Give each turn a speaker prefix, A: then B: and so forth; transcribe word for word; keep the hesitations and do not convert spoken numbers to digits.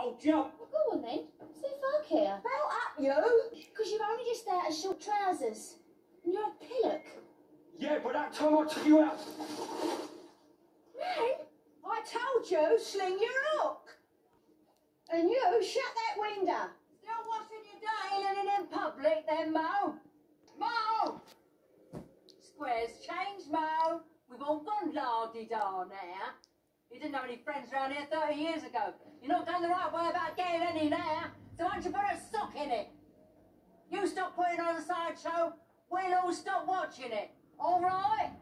A: I'll jump.
B: Well, go on then. See if I care.
C: Belt up, you!
B: Because you're only just out of short trousers. And you're a pillock.
A: Yeah, but that time I took you out...
C: Man, I told you, sling your hook. And you, shut that window. Still washing your day and in public then, Mo? Mo! Square's changed, Mo. We've all gone la-di-da now. You didn't have any friends around here thirty years ago. You're not going the right way about getting any now. So why don't you put a sock in it? You stop putting on a sideshow, we'll all stop watching it. All right?